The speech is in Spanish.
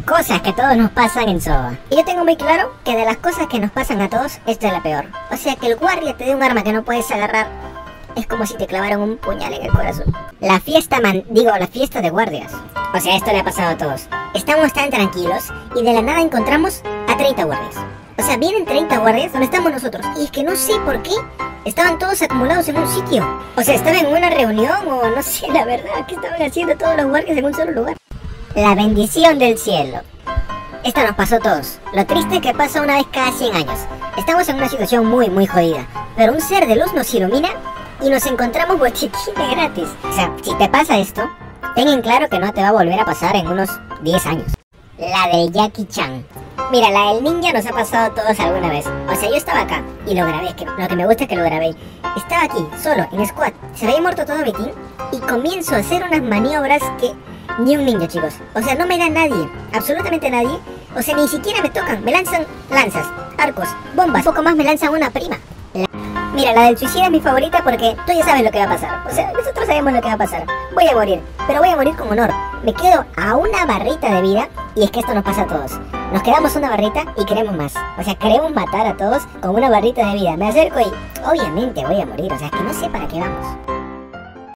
Cosas que a todos nos pasan en SOA. Y yo tengo muy claro que de las cosas que nos pasan a todos, esta es la peor. O sea, que el guardia te dé un arma que no puedes agarrar es como si te clavaran un puñal en el corazón. La fiesta de guardias. O sea, esto le ha pasado a todos. Estamos tan tranquilos y de la nada encontramos a 30 guardias. O sea, vienen 30 guardias donde estamos nosotros. Y es que no sé por qué estaban todos acumulados en un sitio. O sea, estaban en una reunión o no sé, la verdad, ¿qué estaban haciendo todos los guardias en un solo lugar? La bendición del cielo. Esto nos pasó a todos. Lo triste es que pasa una vez cada 100 años. Estamos en una situación muy jodida. Pero un ser de luz nos ilumina y nos encontramos botiquines gratis. O sea, si te pasa esto, ten en claro que no te va a volver a pasar en unos 10 años. La de Jackie Chan. Mira, la del ninja nos ha pasado a todos alguna vez. O sea, yo estaba acá y lo grabé. Es que lo que me gusta es que lo grabé. Estaba aquí, solo, en squad. Se había muerto todo mi team y comienzo a hacer unas maniobras que ni un ninja, chicos. O sea, no me da nadie, absolutamente nadie. O sea, ni siquiera me tocan. Me lanzan lanzas, arcos, bombas. Un poco más me lanzan una prima. Mira, la del suicida es mi favorita porque tú ya sabes lo que va a pasar. O sea, nosotros sabemos lo que va a pasar. Voy a morir, pero voy a morir con honor. Me quedo a una barrita de vida y es que esto nos pasa a todos. Nos quedamos una barrita y queremos más. O sea, queremos matar a todos con una barrita de vida. Me acerco y obviamente voy a morir. O sea, es que no sé para qué vamos.